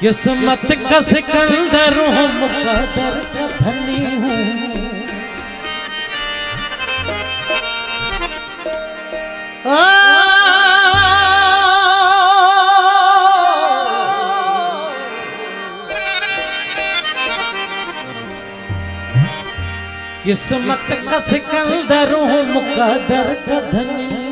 किस्मत का सिकंदर हूँ, मुकद्दर का धनी हूँ। किस्मत का सिकंदर हूँ, मुकद्दर का धनी हूँ।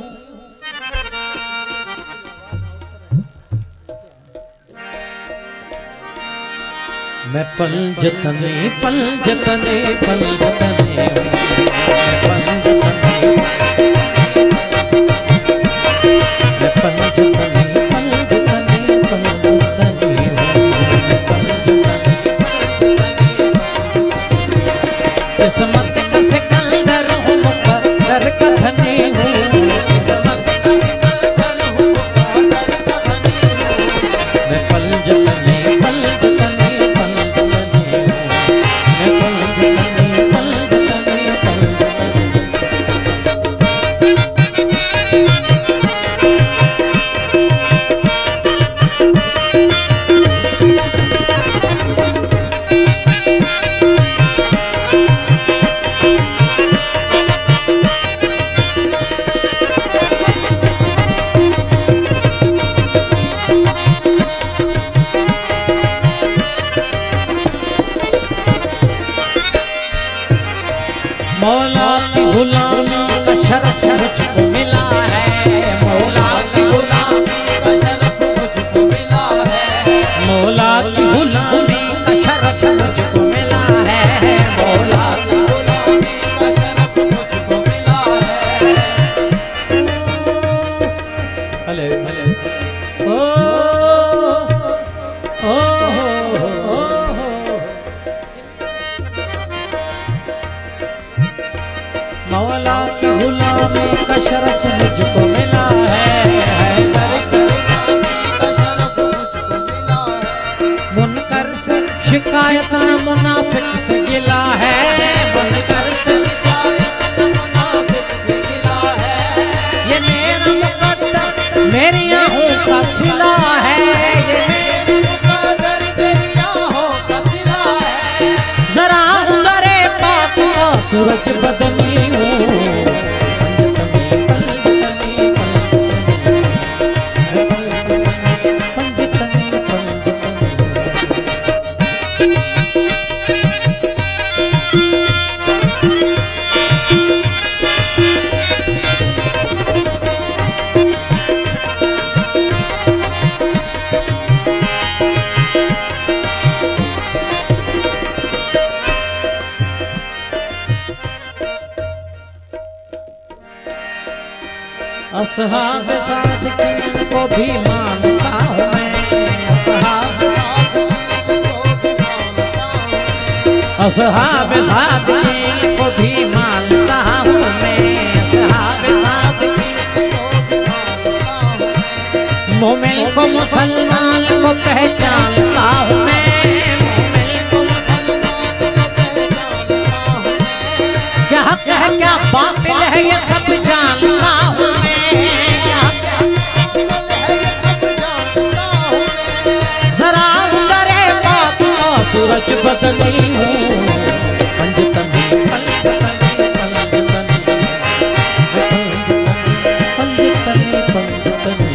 मैं पंजतने पंजतने पंजतने मैं पंजतने पंजतने पंजतने किस्मत का सिकंदर हूँ, मुकद्दर का धनी हूँ। किस्मत का सिकंदर हूँ, मुकद्दर का धनी हूँ। मैं पंजतने मौला की गुलामी का शरफ मुझको मिला है। मौला की गुलामी का शरफ मुझको मिला है। मौला की गुलामी का शरफ मुझको मिला है। मौला की गुलामी का शरफ मुझको मिला है। भले भले मौला की गुलामी का शरफ मुझको मिला है। हैदर की गुलामी का शरफ मुझको मिला है। मुनकर से शिकायत न मुनाफिक से गिला है। मुनकर से शिकायत न मुनाफिक से गिला है। ये मेरा मुकद्दर मेरी आहों का सिला है। ये मेरा मुकद्दर मेरी आहों का सिला है। जरा अंदरे पाक का सूरज बदनी असहाब सादिकीन को भी मानता हूँ मैं। असहाब सादिकीन को भी मानता हूँ मैं। असहाब सादिकीन को भी मानता हूँ मैं। मोमिन को मुसलमान को पहचानता हूँ मैं। मोमिन को मुसलमान को पहचानता हूँ मैं। क्या हक है क्या बातिल है ये सब जानता हूँ मैं। सूरज बदनी हूँ पंजतने पंजतने पंजतने पंजतने पंजतने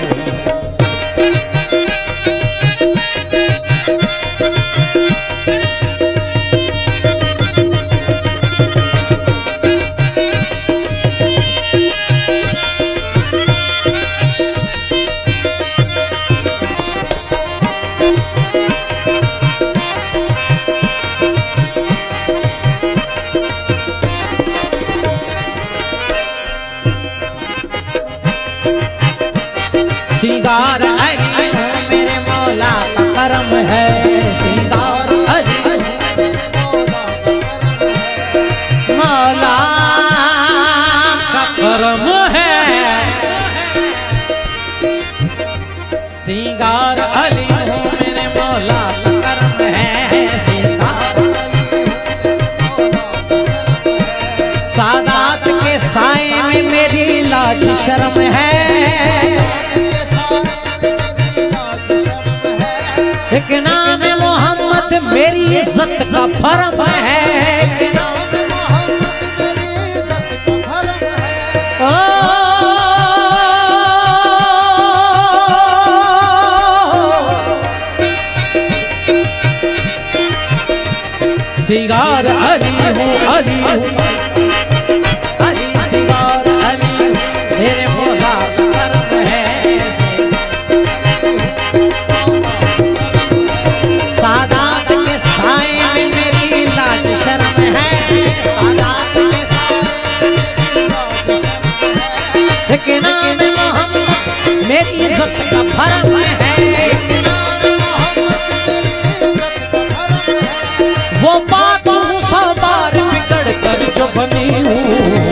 सिंगार अली मेरे मौला का करम है। सिंगार अली मौला का करम है। सिंगार अली मेरे मौला का करम है। सिंगार सादात के साए में मेरी लाज शर्म है। इज्जत का फर्म है कि नाम मोहम्मद मेरी इज्जत का फर्म है। सिगार अली हूँ अली हूँ अली सिगार अली हूँ मेरे मौला का करम है। सादात के साए में मेरी लाज शर्म है। सादात के साए के नाम मोहम्मद मेरी इज्जत का फर्म है। वो बात हूँ सौ बार बिगड़ कर जो बनी हूँ।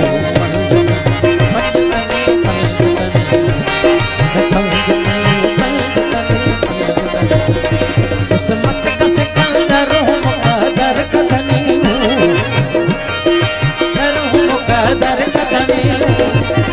उस मस्क से कलर हूँ मुकद्दर का धनी हूँ। कलर हूँ मुकद्दर का धनी हूँ।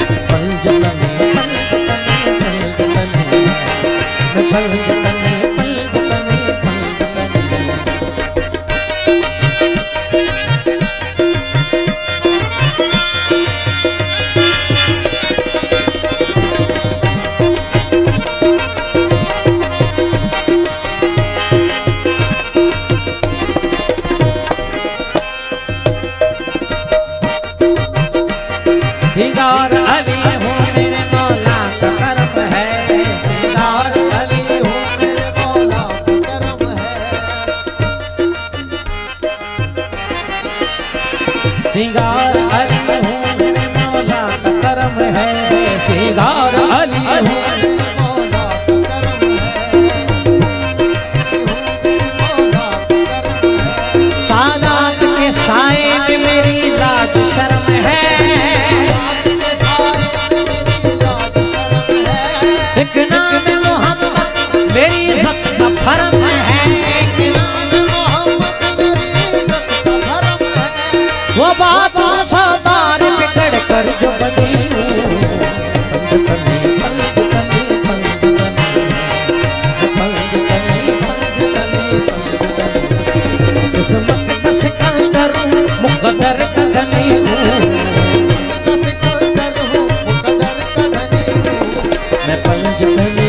सिगार अली हूँ मेरे मौला का करम है। सिगार अली हूँ मेरे मौला का करम है। सिगार अली हूँ मेरे मौला का करम है। सिगार अली हूँ मेरे मौला का करम है। सादात के साए में मेरी लाज शर्म है। एक नाम मोहम्मद मेरी इज्जत का फर्म है। एक नाम मोहम्मद मेरी इज्जत का फर्म है। वो बात सौ बार बिगड़ कर जो बनी हूँ। इस मस्क से कलर हूँ मुकद्दर का धनी हूँ। मैं पंजतनी